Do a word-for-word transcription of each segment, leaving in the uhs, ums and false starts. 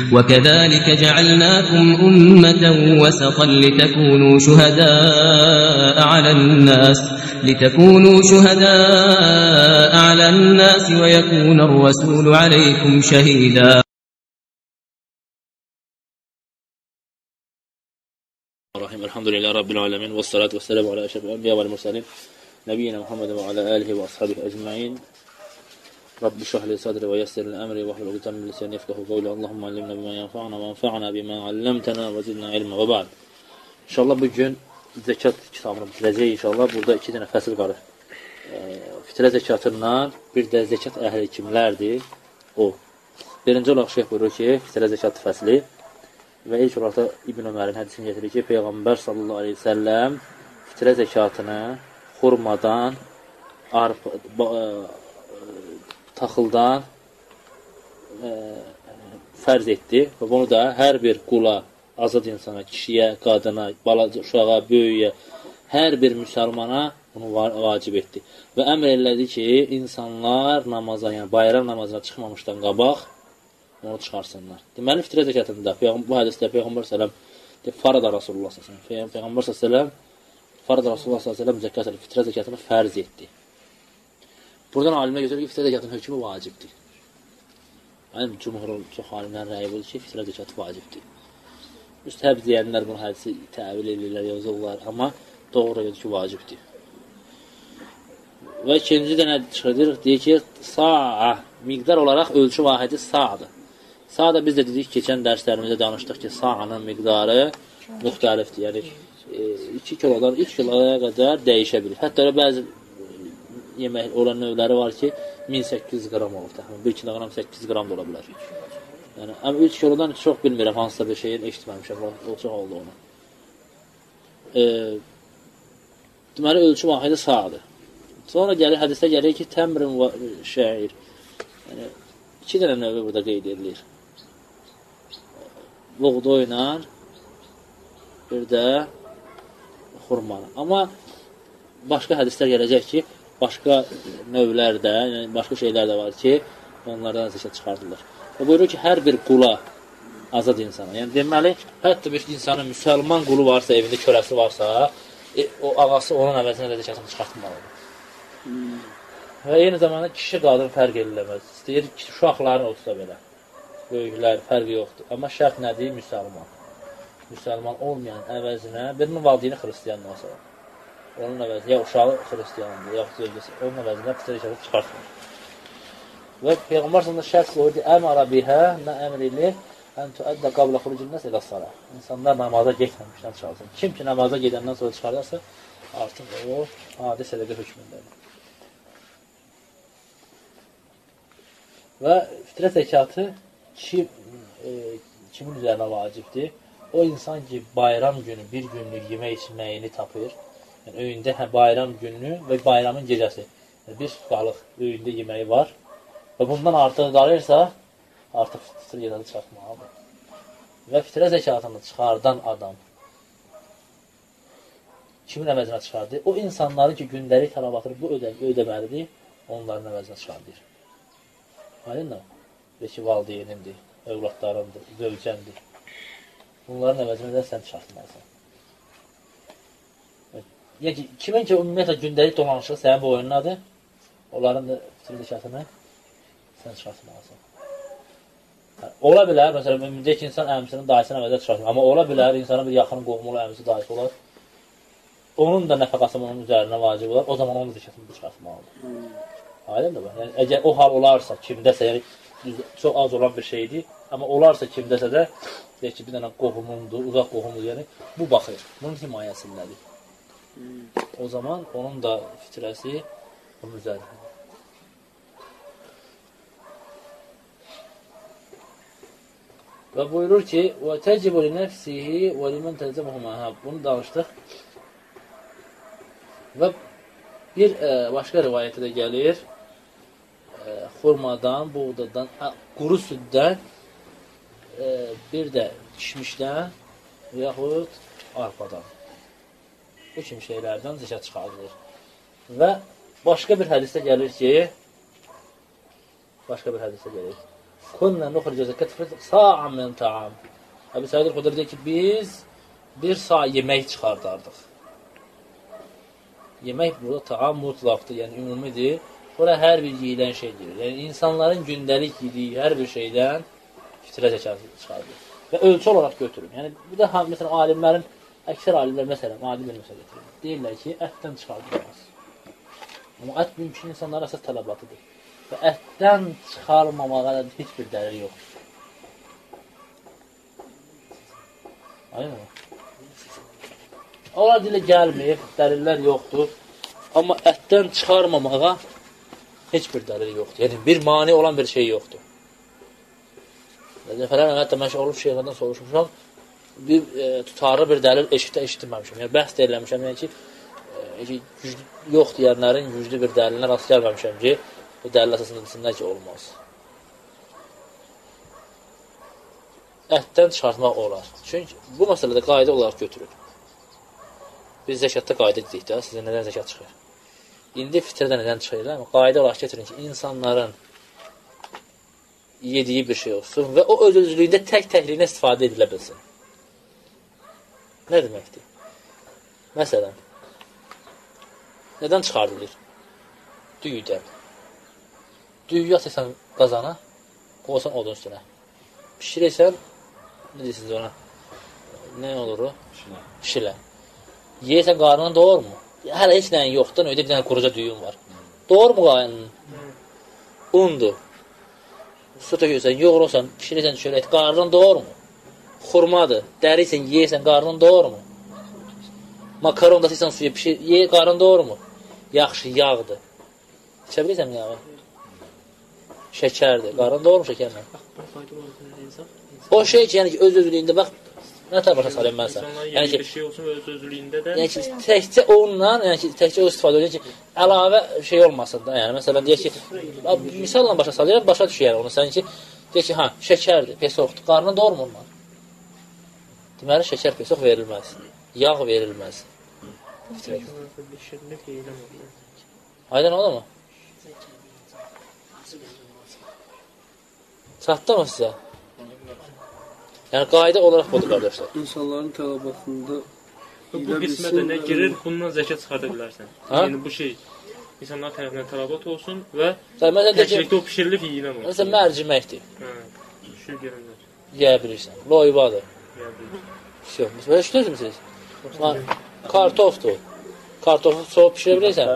وَكَذَٰلِكَ جَعَلْنَاكُمْ أُمَّةً وَسَطًا لِتَكُونُوا شُهَدَاءَ عَلَى النَّاسِ لِتَكُونُوا شُهَدَاءَ عَلَى النَّاسِ وَيَكُونَ الرَّسُولُ عَلَيْكُمْ شَهِيدًا. Elhamdülillahi Rabbil alemin ve salatu ve selamu ala eşrefil enbiya vel mursalin nebiyyina Muhammed ve ala alihi ve ashabihi ecmaîn. Rabbi şrah li sadri ve yessir li emri ve hlul ukdeten min lisani yefkahu qawli. Allahumme allimna bima yenfa'una ve enfa'na bima 'allamtana ve zidna ilma ve ba'd. İnşallah bu gün zəkat kitabını bitirəcəyik inşallah. Burada iki dənə fəsil qalır. E, fitrə zəkatından bir də zəkat əhli kimlərdir? O. Birinci olaraq şeyh buyurur ki, fitrə zəkat fəsli və ilk olaraq da İbn Ömərin hədisini getirir ki, Peyğəmbər sallallahu aleyhi ve selləm fitrə zəkatını xurmadan, arp, ba, ə, taxıldan ə, fərz etdi və bunu da hər bir qula, azad insana, kişiyə, qadına, balaca, uşağa, böyüyə, hər bir müsəlmana bunu vacib etdi. Və əmr elədi ki, insanlar namaza, yəni bayram namazına çıxmamışdan qabaq onu çıxarsınlar. Deməli, fitrə zəkatında, bu hədisdə Peyğəmbər sələm farada Rasulullah sələm, Peyğəmbər sələm farada Rasulullah sələm zəkat, fitrə zəkatını fərz etdi. Buradan alimlər götürür ki, fitrə zəkatının hökmü vacibdir. Yəni, cümhurun çox alimlərin rəyi budur ki, fitrə zəkatı vacibdir. Müstəhəb deyənlər bunu hədisi təvil edirlər, yazırlar, amma doğru yoxdur ki, vacibdir. Və ikinci də nə çıxırdır? Deyir ki, sa'a, miqdar olaraq ölçü vahidi sa'dır. Sa'da biz də dedik, keçən dərslərimizdə danışdıq ki, sa'nın miqdarı müxtəlifdir. Yəni, iki kilodan üç kiloya qədər dəyişə bilir. Hətta bəzi yemək olan növləri var ki, min səkkiz yüz qram olur. bir kiloqram səkkiz yüz qram da ola bilər. Yəni, üç kilodan çox bilmirəm, hansısa bir şeyin eşitməmişəm, o çox oldu onu. E, deməli, ölçü vahidi sa'dır. Sonra gəlir, hədisdə gəlir ki, təmrin və şəir. Yəni, iki dənə növü burada qeyd edilir. Buğdoyla, bir də xurmanı. Amma başqa hədislər gələcək ki, başqa növlərdə, yəni başqa şeylər də var ki, onlardan zəkat çıxardılır. O buyurur ki, hər bir qula, azad insana. Yəni, deməli, hətta bir insanın müsəlman qulu varsa, evində körəsi varsa, e, o ağası onun əvəzinə də zəkatını çıxartmalıdır. Hmm. Və eyni zamanda kişi qadın fərq ediləməz. İstəyir ki, uşaqların olsa belə. Böyüklər fərqi yoxdur. Amma şərt nədir? Müsəlman. Müsəlman olmayan əvəzinə, birinin valideyni xristiyandan olsa, onun əvəzinə, ya uşağı xristiyandır, ya zövcəsi, onun əvəzinə fitrə zəkatı çıxartmır. Və Peyğəmbər sallallahu şərt qoyurdu, əmara bihə, nə əmr edir, ən tuəddə qabla xurucunnas ilə sala. İnsanlar namaza getməmişdən çıxarsın. Kim ki, namaza gedəndən sonra çıxardarsa, artıq o, adi sədəqə hökmündədir. Və fitrə zəkatı kim, e, kimin üzərinə vacibdir? O insan ki, bayram günü bir günlük yemək içməyini tapır, yəni öyündə hə, bayram günü və bayramın gecəsi, yəni bir balıq öyündə yeməyi var və bundan artıq qalırsa, artıq fitrə zəkatı çıxartmalıdır. Və fitrə zəkatını çıxardan adam kimin əvəzinə çıxardır? O insanların ki, gündəlik tələbatını bu ödə ödəməlidir, onların əvəzinə çıxardır. Aydındır? Belki valideynindir, övladlarındır, zövcəndir. Bunların əvəzinə də sən çıxartmalısan. Yəni ki, kimin ki, ümumiyyətlə gündəlik dolanışıq sənin bu oyunladır, onların da fitrə zəkatını sən çıxartmalısan. Yəni, ola bilər, məsələn, ümumdəki insan əmsinin dayısının əvəzə çıxartmalısan. Amma ola bilər, insanın bir yaxın qohumulu əmsi dayısı olar. Onun da nəfəqası onun üzərinə vacib olar, o zaman onun zəkatını çıxartmalıdır. Aydındır mı? Yəni, əgər o hal olarsa, kimdəsə, yəni, çox az olan bir şeydir, amma olarsa kimdəsə də, deyək ki, bir dənə qohumundur, uzaq qohumdur, yəni, bu baxır, bunun himayəsindədir. O zaman onun da fitrəsi onun üzərinə. Və buyurur ki, وَتَجِبُ لِنَفْسِهِ وَلِمَنْ تَلْزَمُهُمَا. Bunu danışdıq. Və bir e, başqa rivayətə də gəlir, e, xurmadan, buğdadan, quru süddən, e, bir də kişmişdən və yaxud arpadan. Bu kimi şeylərdən zəkat çıxarılır. Və başqa bir hədisdə gəlir ki, başqa bir hədisdə gəlir, Kunna nuxricu zəkat fitr sa'an min ta'am. Əbu Səid el-Xudri deyir ki, biz bir sa yemək çıxardardıq. Yemək burada taam mutlaqdır, yəni ümumidir. Bura hər bir yeyilən şeydir. Yəni insanların gündəlik yediyi hər bir şeydən fitrə zəkatı çıxardır. Və ölçü olaraq götürün. Yəni bir də məsələn alimlərin, əksər alimlər məsələn, alim məsələ gətirir. Deyirlər ki, ətdən çıxardılmaz. Amma ət mümkün insanların əsas tələbatıdır. Və ətdən çıxarmamağa da heç bir dəlil yoxdur. Ayın mı? Onlar dilə gəlməyib, dəlillər yoxdur. Amma ətdən çıxarmamağa heç bir dəlil yoxdur. Yəni, bir mani olan bir şey yoxdur. Dəfələrlə, hətta mən olub şeylərdən soruşmuşam, bir e, tutarlı bir dəlil eşitdə eşitməmişəm. Yəni, bəhs deyirləmişəm, yəni ki, e, güclü, yox deyənlərin güclü bir dəlilinə rast gəlməmişəm ki, bu dəlil əsasında ki, olmaz. Ətdən çıxartmaq olar. Çünki bu məsələdə qayda olaraq götürür. Biz zəkatda qayda dedik də, sizə nədən zəkat çıxır? İndi fitrədə nədən çıxır? Qayda olaraq getirin ki, insanların yediyi bir şey olsun və o öz-özlüyündə tək-təkliyinə istifadə edilə bilsin. Nə deməkdir? Məsələn, nədən çıxardılır? Düyüdən. Düyü atırsan qazana, qoysan odun üstünə. Pişirəysən, nə deyirsiniz ona? Nə olur o? Pişirə. Yeyirsən qarnını doğur mu? Hələ heç nəyin yoxdur, ödə bir dənə quruca düyün var. Doğur mu qarnını? Undur. Su tökürsən, yoğurursan, pişirirsən çörək, qarnın doğur mu? Xurmadır, dəriysən, yeyirsən, qarnın doğur mu? Makaron da sıysan suya pişir, ye, qarnın doğur mu? Yaxşı, yağdır. İçə bilirsən mi yağı? Şəkərdir, qarnın doğur mu şəkərlə? O şey ki, yəni ki, öz-özlüyündə, bax, nə tər başa salayım mən sən? Yəni ki, bir şey olsun öz-özlüyündə də... Yəni ki, təkcə onunla, yəni ki, təkcə o istifadə edir ki, əlavə şey olmasın da, yəni, məsələn, deyək ki, misalla başa salayım, başa düşür yəni onu, sən ki, deyək ki, ha, şəkərdir, pesoqdur, qarnın doğru mu onunla? Deməli, şəkər, pesoq verilməz, yağ verilməz. Aydın oldu mu? Çatdı mı sizə? Yəni, qayda olaraq budur, qardaşlar. İnsanların tələbatında bu qismətə nə girir, bundan zəkat çıxarda bilərsən. Yəni, bu şey insanlar tərəfindən tələbat olsun və təklikdə o pişirilib yiyilən olsun. Məsələn, mərciməkdir. Şey görünür. Yeyə bilirsən. Loyvadır. Yeyə bilirsən. Yox, belə işləyirsiniz? Kartofdur. Kartofu soğuk pişirə bilirsən?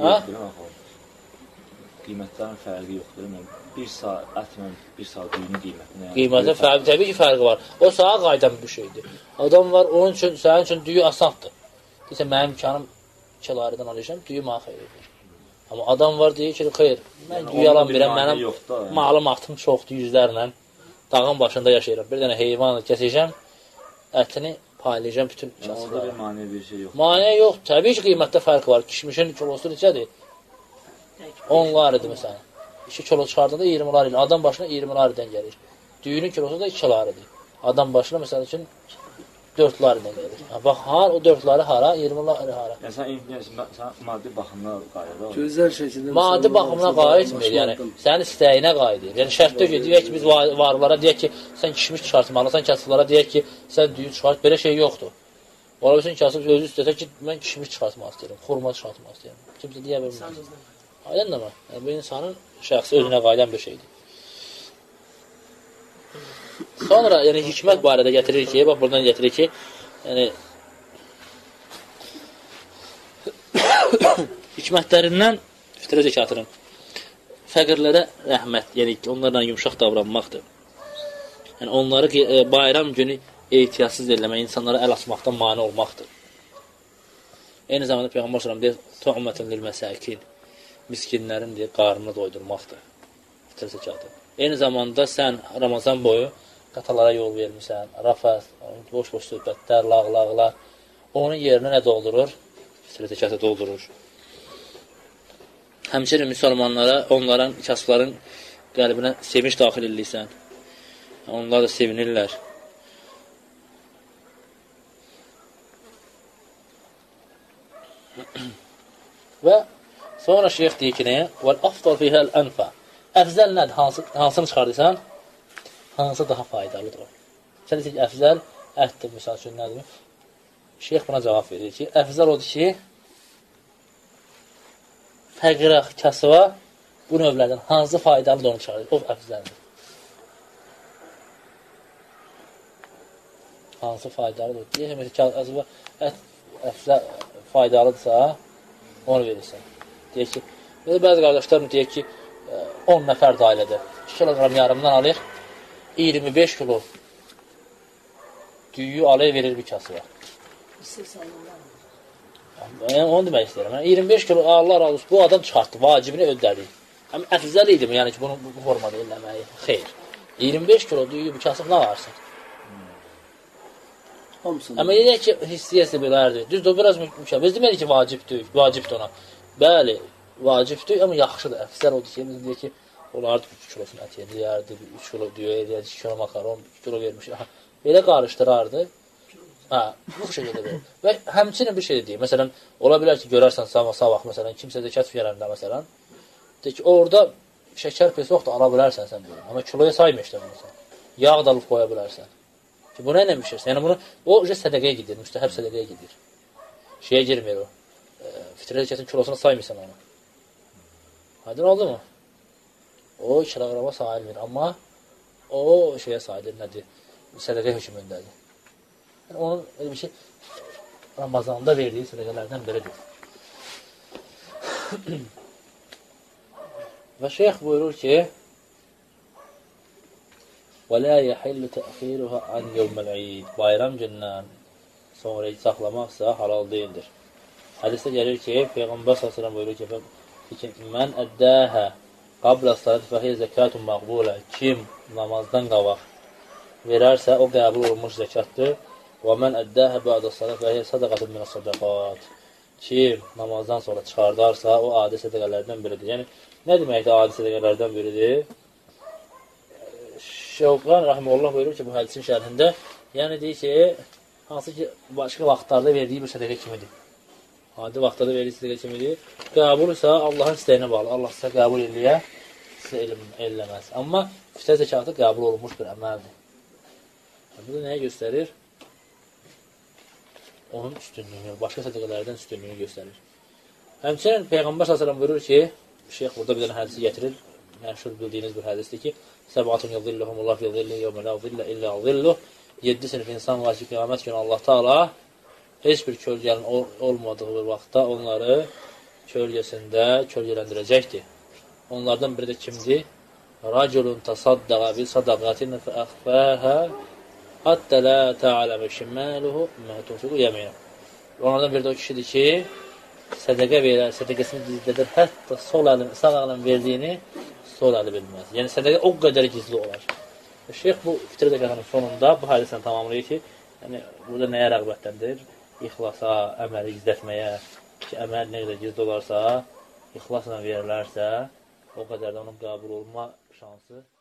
Qiymətlərin fərqi yoxdur. Bir saat ətlə bir saat düyünün qiymətinə. Qiymətə fərqi, təbii ki, fərqi var. O sağa qaydan bir şeydir. Adam var, onun üçün, sənin üçün düyü asandır. Deyirsən, mənim imkanım kilarıdan alacağım, düyü mənə xeyr edir. Amma adam var, deyir ki, xeyr, mən düyü alan birəm, mənim malım atım çoxdur yüzlərlə. Dağın başında yaşayıram. Bir dənə heyvanı kəsəcəm, ətini paylayacağım bütün kasıqlara. Orada bir maniyə bir şey yoxdur. Maniyə yoxdur. Təbii ki, qiymətdə fərqi var. Kişmişin kilosu neçədir? on laridir məsələn. iki kilo çıxardığında iyirmi laridir. Adam başına iyirmi laridən gəlir. Düyünün kilosu da iki laridir. Adam başına məsəl üçün dörd laridən gəlir. Bax, har, o dörd lari hara, iyirmi lari hara. Yəni, sən, sən maddi baxımına qayıdır. Gözəl şəkildə... Maddi baxımına qayıtmır, yəni, sənin istəyinə qayıdır. Yəni, şərtdə ki, deyək ki, biz varlara deyək ki, sən kişmiş çıxartmalısan, kasıblara deyək ki, sən düyü çıxart, belə şey yoxdur. Ola bilsin, kasıb özü istəsə ki, mən kişmiş çıxartmaq istəyirəm, xurma çıxartmaq istəyirəm. Kimsə deyə bilmir. Aydın da mı? Yəni, bu insanın şəxsi özünə qayıdan bir şeydir. Sonra, yəni, hikmət barədə gətirir ki, bax, buradan gətirir ki, yəni, hikmətlərindən fitrə zəkatının fəqirlərə rəhmət, yəni onlarla yumşaq davranmaqdır. Yəni, onları bayram günü ehtiyatsız eləmək, insanlara əl açmaqdan mane olmaqdır. Eyni zamanda Peyğəmbər sallallahu əleyhi və səlləm deyir, "Tu'matun lil-məsəkin", miskinlərin deyir, qarnını doydurmaqdır. Fitrə zəkatı. Eyni zamanda sən Ramazan boyu qatalara yol vermirsən, rafət, boş-boş söhbətlər, lağlaqlar, onun yerinə nə doldurur? Fitrə zəkatı doldurur. Həmçinin müsəlmanlara, onların, kasıbların qəlbinə sevinç daxil edirsən. Onlar da sevinirlər. Və sonra şeyx deyir ki, nəyə? وَالْأَفْضَلْ فِيهَا الْأَنْفَى Əfzəl nədir? Hansı, hansını çıxardıysan? hansı daha faydalıdır? Sən deyək, əfzəl ətdir, misal üçün nədir? Şeyx buna cavab verir ki, əfzəl odur ki, fəqirə, kasıva bu növlərdən hansı faydalıdır onu çıxarır? O əfzəldir. Hansı faydalıdır? Deyək ki, ət əfzəl faydalıdırsa, onu verirsən. Deyək ki, bəzi qardaşlarım deyək ki, on nəfər də ailədir. iki kiloqram yarımdan alır, iyirmi beş kilo düyü alır, verir bir kasıya. Yəni, onu demək istəyirəm. Yəni, iyirmi beş kilo, Allah razı olsun, bu adam çıxartdı, vacibini ödədi. Həm əfzəl idi mi, yəni ki, bunu bu formada eləməyi? Xeyr. iyirmi beş kilo düyü bir kasıb nə varsın? Amma deyək ki, hissiyəsi belərdir. Düzdür, biraz mükəmməl. Biz demədik ki, vacibdir, vacibdir ona. Bəli, vacibdir, amma yaxşıdır. Əfsər odur ki, biz deyək ki, olardı üç kilosunu ət yediyərdi, üç kilo düyə yediyərdi, iki kilo makaron, iki kilo vermiş. Belə qarışdırardı. Hə, bu şəkildə verir. Və həmçinin bir şey deyək. Məsələn, ola bilər ki, görərsən sabah, məsələn, kimsə zəkat verəndə, məsələn, deyək ki, orada şəkər pesi yoxdur, ala bilərsən sən deyək. Amma kiloya sayma işlə bilirsən. Yağ da alıb qoya bilərsən. Ki, buna nə bişirsən? Yəni, bunu, o sədəqəyə gedir, müstəhəb sədəqəyə gedir. Şeyə girmir o. E, fitrə zəkatın kilosuna saymırsan onu. Aydın oldu mu? O kiloqrama sayılmır, amma o şeyə sayılır, nədir? Sədəqə hökmündədir. Yəni, onun elə bir şey Ramazanda verdiyi sədəqələrdən biridir. Və şeyx buyurur ki, وَلَا يَحِلُّ تَأْخِيرُهَا عَنْ يَوْمَ الْعِيدِ Bayram gündən sonra saxlamaqsa halal deyildir. Hədisdə gəlir ki, Peyğəmbər s.ə.v buyurur ki, Mən əddəhə qabla salat fəhiyyə zəkatun məqbulə Kim namazdan qabaq verərsə, o qəbul olunmuş zəkatdır. Və mən əddəhə bədə salat fəhiyyə sadaqatun minə sadaqat Kim namazdan sonra çıxardarsa, o adi sədəqələrdən biridir. Yəni, nə deməkdir adi sədəqələrdən biridir? Şevqan Rahimullah buyurur ki, bu hədisin şərhində, yəni deyir ki, hansı ki, başqa vaxtlarda verdiyi bir sədəqə kimidir. Adi vaxtlarda verdiyi sədəqə kimidir. Qəbul isə Allahın istəyinə bağlı. Allah sizə qəbul eləyə, sizə eləməz. Amma fitrə zəkatı qəbul olunmuş bir əməldir. Bu da nəyə göstərir? Onun üstünlüyünü, başqa sədəqələrdən üstünlüyünü göstərir. Həmçinin Peyğəmbər s.ə.v buyurur ki, şeyx burada bir dənə hədisi gətirir. Məşhur bildiyiniz bir hədisdir ki, Səbatun yadilləhumullah fi zilli yevmə la zillə illə zilluh Yeddi sinif insan var ki, qiyamət günü Allah Teala heç bir kölgənin olmadığı bir vaxtda onları kölgəsində kölgələndirəcəkdir. Onlardan biri də kimdir? Raculun tasaddaqa bi sadaqatin fəəxfəhə hattə la ta'aləmə şimməluhu mə tunfiqu yəminə. Onlardan biri də o kişidir ki, sədəqə verər, sədəqəsini gizlədir, hətta sol əlin, sağ əlin verdiyini sol əli bilməz. Yəni, sədəqə o qədər gizli olar. Şeyx bu fitrə zəkatının sonunda bu hədisini tamamlayır ki, yəni, burada nəyə rəğbətləndir? İxlasa, əməli gizlətməyə ki, əməl nə qədər gizli olarsa, ixlasla verilərsə, o qədər də onun qəbul olma şansı